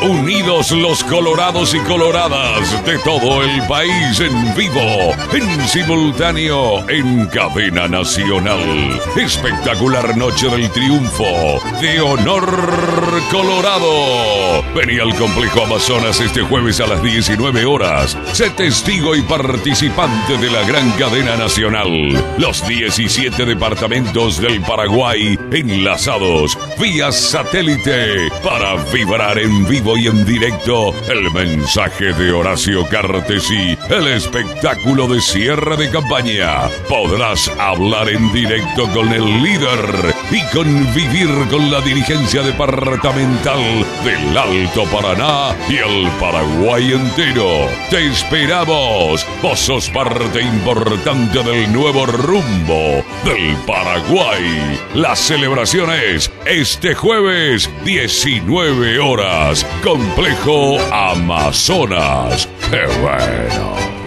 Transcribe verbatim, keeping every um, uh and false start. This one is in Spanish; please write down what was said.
Unidos los colorados y coloradas de todo el país en vivo, en simultáneo, en cadena nacional. Espectacular noche del triunfo de Honor Colorado. Vení al Complejo Amazonas este jueves a las diecinueve horas. Sé testigo y participante de la gran cadena nacional. Los diecisiete departamentos del Paraguay enlazados vía satélite para vibrar en vivo y en directo el mensaje de Horacio Cartesí, el espectáculo de cierre de campaña. Podrás hablar en directo con el líder y convivir con la dirigencia departamental del Alto Paraná y el Paraguay entero. Te esperamos. Vos sos parte importante del nuevo rumbo del Paraguay. Las celebraciones este jueves, diecinueve horas. Complejo Amazonas. ¡Qué bueno!